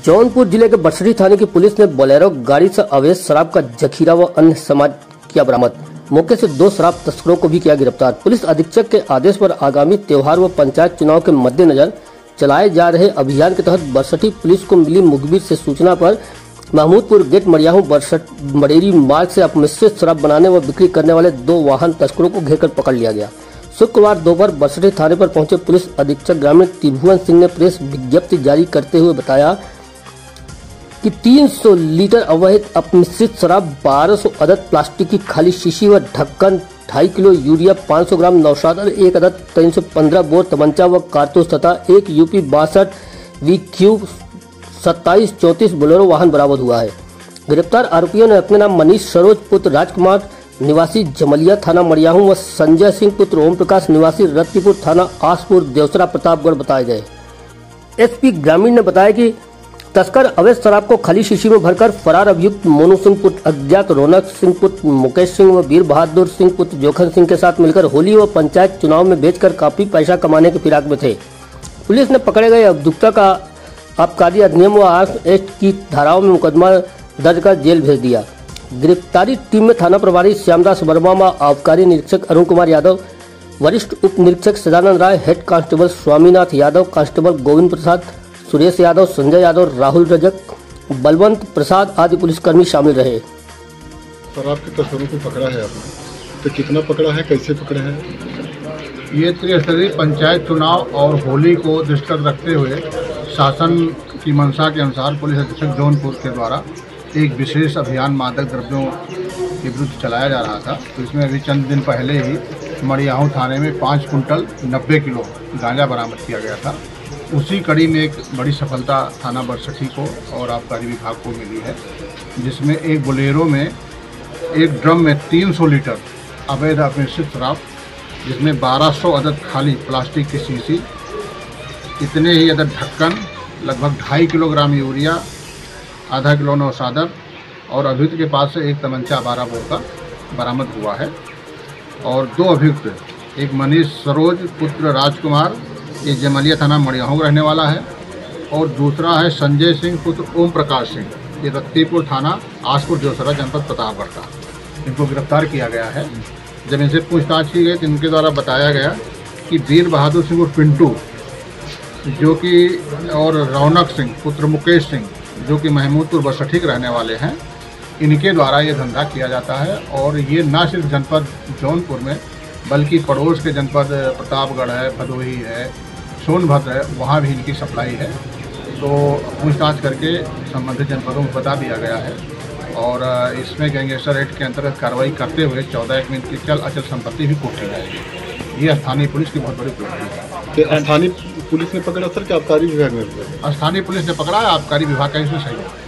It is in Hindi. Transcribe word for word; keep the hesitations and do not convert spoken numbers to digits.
जौनपुर जिले के बरसठी थाने की पुलिस ने बोलेरो गाड़ी से अवैध शराब का जखीरा व अन्य सामान किया बरामद। मौके से दो शराब तस्करों को भी किया गिरफ्तार। पुलिस अधीक्षक के आदेश पर आगामी त्योहार व पंचायत चुनाव के मद्देनजर चलाए जा रहे अभियान के तहत बरसठी पुलिस को मिली मुखबिर से सूचना पर महमूदपुर गेट मड़ियाहू मडेरी मार्ग से अपमिश्रित शराब बनाने व बिक्री करने वाले दो वाहन तस्करों को घेरकर पकड़ लिया गया। शुक्रवार दोपहर बरसठी थाने पर पहुंचे पुलिस अधीक्षक ग्रामीण त्रिभुवन सिंह ने प्रेस विज्ञप्ति जारी करते हुए बताया कि तीन सौ लीटर अवैध अपमिश्रित शराब, बारह सौ अदद प्लास्टिक की खाली शीशी व ढक्कन, ढाई किलो यूरिया, पाँच सौ ग्राम नौशादर, एक अदद तीन सौ पंद्रह बोर तमंचा व कारतूस तथा एक यूपी बासठ वी क्यू सत्ताईस चौंतीस बोलेरो वाहन बरामद हुआ है। गिरफ्तार आरोपियों ने अपने नाम मनीष सरोज पुत्र राजकुमार निवासी जमलिया थाना मड़ियाहू व संजय सिंह पुत्र ओम प्रकाश निवासी रत्तीपुर थाना आसपुर देवसरा प्रतापगढ़ बताए गए। एसपी ग्रामीण ने बताया कि तस्कर अवैध शराब को खाली शीशी में भरकर फरार अभियुक्त मोनू सिंह पुत्र अज्ञात रौनक सिंह पुत्र मुकेश सिंह व वीर बहादुर सिंह पुत्र जोखन सिंह के साथ मिलकर होली व पंचायत चुनाव में बेचकर काफी पैसा कमाने के फिराक में थे। पुलिस ने पकड़े गए अभियुक्ता का आबकारी अधिनियम व आर्म्स एक्ट की धाराओं में मुकदमा दर्ज कर जेल भेज दिया। गिरफ्तारी टीम में थाना प्रभारी श्यामदास वर्मा व आबकारी निरीक्षक अरुण कुमार यादव, वरिष्ठ उप निरीक्षक Sadanand Rai, head constable Swaminath Yadav, constable Govind Prasad, Suresh Yadav, Sanjay Yadav, Rahul Rajak, Balwant Prasad आदि पुलिसकर्मी शामिल रहे। शराब के तस्करों को पकड़ा है आपने, तो कितना पकड़ा है, कैसे पकड़ा है? ये त्रिस्तरीय पंचायत चुनाव और होली को दृष्टिगत रखते हुए शासन की मंशा के अनुसार पुलिस अधीक्षक जौनपुर के द्वारा एक विशेष अभियान मादक द्रव्यों के विरुद्ध चलाया जा रहा था। तो इसमें अभी चंद दिन पहले ही मड़ियाहू थाने में पाँच कुंटल नब्बे किलो गांजा बरामद किया गया था। उसी कड़ी में एक बड़ी सफलता थाना बरसठी को और आबकारी विभाग को मिली है, जिसमें एक बोलेरो में एक ड्रम में तीन सौ लीटर अवैध अपमिश्रित शराब, जिसमें बारह सौ अदद खाली प्लास्टिक की शीशी, इतने ही अदद ढक्कन, लगभग ढाई किलोग्राम यूरिया, आधा किलो नौशादर और अभियुक्त के पास से एक तमंचा बारह बोर का बरामद हुआ है। और दो अभियुक्त, एक मनीष सरोज पुत्र राजकुमार, ये जमलिया थाना मड़ियाहू रहने वाला है, और दूसरा है संजय सिंह पुत्र ओम प्रकाश सिंह, ये रत्तीपुर थाना आसपुर देवसरा जनपद प्रतापगढ़ का। इनको गिरफ्तार किया गया है। जब इनसे पूछताछ की गई तो इनके द्वारा बताया गया कि वीर बहादुर सिंह और पिंटू जो कि और रौनक सिंह पुत्र मुकेश सिंह जो कि महमूदपुर बरसठी के रहने वाले हैं, इनके द्वारा ये धंधा किया जाता है। और ये न सिर्फ जनपद जौनपुर में बल्कि पड़ोस के जनपद प्रतापगढ़ है, भदोही है, सोनभद्र है, वहाँ भी इनकी सप्लाई है। तो पूछताछ करके संबंधित जनपदों को बता दिया गया है और इसमें गैंगस्टर एक्ट के अंतर्गत कार्रवाई करते हुए चौदह एक मिनट की चल अचल संपत्ति भी कोठी जाएगी। ये स्थानीय पुलिस की बहुत बड़ी उपलब्धि है। स्थानीय पुलिस ने पकड़ा सर कि आबकारी विभाग ने? स्थानीय पुलिस ने पकड़ा है, आबकारी विभाग का इसमें सहयोग।